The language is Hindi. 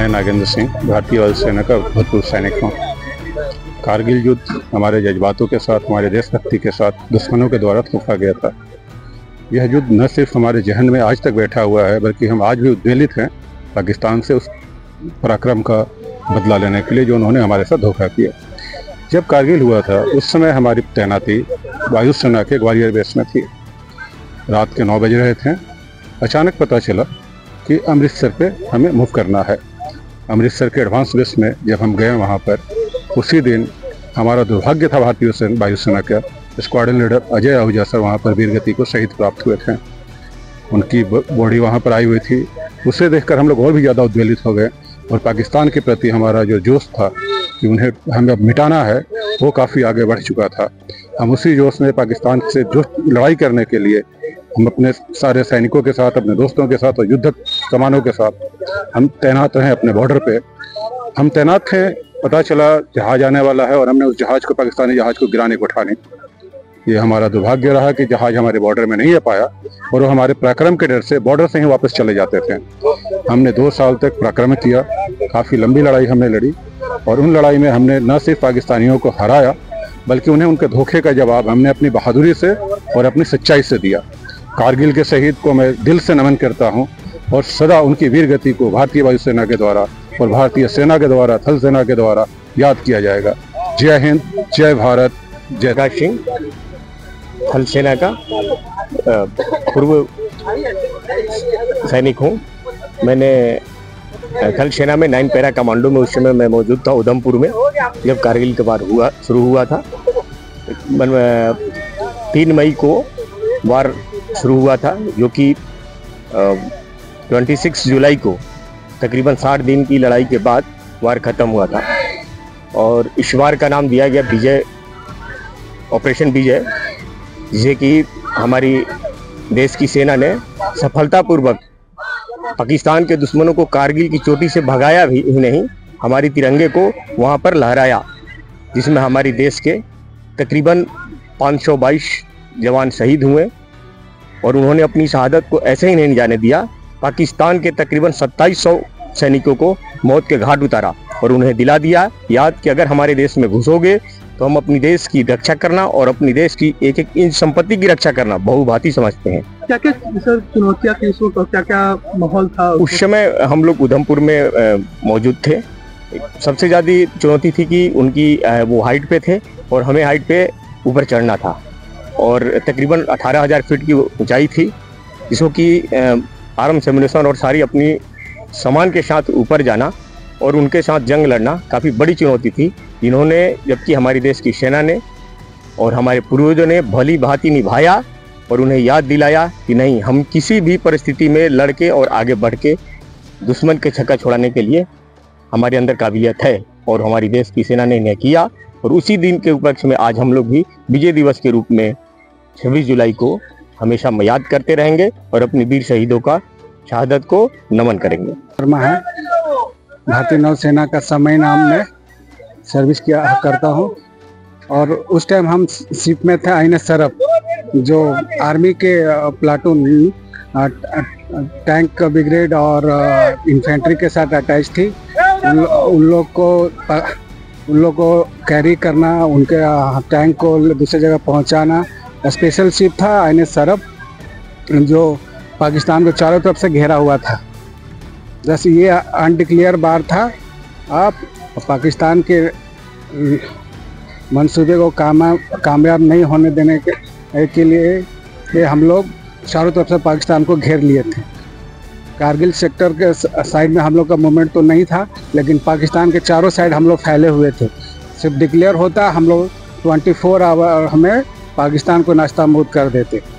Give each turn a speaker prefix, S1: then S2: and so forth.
S1: मैं नागेंद्र सिंह, भारतीय वायुसेना का भूतपूर्व सैनिक हूँ। कारगिल युद्ध हमारे जज्बातों के साथ, हमारे देशभक्ति के साथ दुश्मनों के द्वारा थोपा गया था। यह युद्ध न सिर्फ हमारे जहन में आज तक बैठा हुआ है, बल्कि हम आज भी उद्वेलित हैं पाकिस्तान से उस पराक्रम का बदला लेने के लिए जो उन्होंने हमारे साथ धोखा किया। जब कारगिल हुआ था उस समय हमारी तैनाती वायुसेना के ग्वालियर बेस में थी। रात के 9 बज रहे थे। अचानक पता चला कि अमृतसर पे हमें मूव करना है। अमृतसर के एडवांस बेस में जब हम गए वहाँ पर, उसी दिन हमारा दुर्भाग्य था भारतीय वायुसेना का squadron leader Ajay Ahuja sir वहाँ पर वीरगति को शहीद प्राप्त हुए थे। उनकी बॉडी वहाँ पर आई हुई थी। उसे देखकर हम लोग और भी ज़्यादा उद्वेलित हो गए और पाकिस्तान के प्रति हमारा जो जोश था कि उन्हें हमें अब मिटाना है, वो काफ़ी आगे बढ़ चुका था। हम उसी जोश में पाकिस्तान से जो लड़ाई करने के लिए हम अपने सारे सैनिकों के साथ, अपने दोस्तों के साथ और युद्धक सामानों के साथ हम तैनात रहे अपने बॉर्डर पे। हम तैनात थे, पता चला जहाज आने वाला है और हमने उस जहाज को, पाकिस्तानी जहाज को गिराने को ठानी। ये हमारा दुर्भाग्य रहा कि जहाज हमारे बॉर्डर में नहीं आ पाया और वो हमारे पराक्रम के डर से बॉर्डर से ही वापस चले जाते थे। हमने 2 साल तक पराक्रम किया, काफ़ी लंबी लड़ाई हमने लड़ी और उन लड़ाई में हमने न सिर्फ पाकिस्तानियों को हराया, बल्कि उन्हें उनके धोखे का जवाब हमने अपनी बहादुरी से और अपनी सच्चाई से दिया। कारगिल के शहीद को मैं दिल से नमन करता हूँ और सदा उनकी वीरगति को भारतीय वायुसेना के द्वारा और भारतीय सेना के द्वारा, थल सेना के द्वारा याद किया जाएगा। जय हिंद, जय भारत, जय।
S2: प्रकाश सिंह, थल सेना का पूर्व सैनिक हूँ। मैंने थल सेना में 9 पैरा कमांडो में उस समय मैं मौजूद था उधमपुर में, जब कारगिल के बाद शुरू हुआ था। 3 मई को वार शुरू हुआ था, जो कि 26 जुलाई को तकरीबन 60 दिन की लड़ाई के बाद वार ख़त्म हुआ था। और इस वार का नाम दिया गया विजय, ऑपरेशन विजय, जिसे कि हमारी देश की सेना ने सफलतापूर्वक पाकिस्तान के दुश्मनों को कारगिल की चोटी से भगाया भी ही नहीं, हमारी तिरंगे को वहां पर लहराया, जिसमें हमारी देश के तकरीबन 522 जवान शहीद हुए और उन्होंने अपनी शहादत को ऐसे ही नहीं जाने दिया। पाकिस्तान के तकरीबन 2700 सैनिकों को मौत के घाट उतारा और उन्हें दिला दिया याद कि अगर हमारे देश में घुसोगे तो हम अपनी देश की रक्षा करना और अपनी देश की एक एक इंच संपत्ति की रक्षा करना बहुभांति समझते हैं।
S3: क्या क्या सर चुनौतियाँ थी उस वक्त और क्या क्या माहौल था
S2: उस समय? हम लोग उधमपुर में मौजूद थे। सबसे ज़्यादा चुनौती थी कि उनकी वो हाइट पे थे और हमें हाइट पे ऊपर चढ़ना था और तकरीबन 18,000 फीट की ऊंचाई थी, जिसको कि आर्म्स एम्युनिशन और सारी अपनी सामान के साथ ऊपर जाना और उनके साथ जंग लड़ना काफ़ी बड़ी चुनौती थी, जिन्होंने, जबकि हमारी देश की सेना ने और हमारे पूर्वजों ने भली भांति निभाया और उन्हें याद दिलाया कि नहीं, हम किसी भी परिस्थिति में लड़के और आगे बढ़ के दुश्मन के छक्का छोड़ाने के लिए हमारे अंदर काबिलियत है और हमारी देश की सेना ने इन्हें किया। और उसी दिन के उपलक्ष्य में आज हम लोग भी विजय दिवस के रूप में 26 जुलाई को हमेशा याद करते रहेंगे और अपने वीर शहीदों का शहादत को नमन करेंगे।
S4: शर्मा है, भारतीय नौसेना का समय नाम में सर्विस किया करता हूँ और उस टाइम हम शिप में थे INS सरफ, जो आर्मी के प्लाटून, टैंक ब्रिगेड और इन्फेंट्री के साथ अटैच थी। उन लोग को कैरी करना, उनके टैंक को दूसरी जगह पहुंचाना। स्पेशल शिप था INS सरफ, जो पाकिस्तान को चारों तरफ से घेरा हुआ था। बस ये अनडिक्लेयर बार था। आप पाकिस्तान के मंसूबे को कामयाब नहीं होने देने के लिए हम लोग चारों तरफ से पाकिस्तान को घेर लिए थे। कारगिल सेक्टर के साइड में हम लोग का मूवमेंट तो नहीं था, लेकिन पाकिस्तान के चारों साइड हम लोग फैले हुए थे। सिर्फ डिक्लेयर होता हम लोग 24 आवर हमें पाकिस्तान को नाश्ता मुक्त कर देते।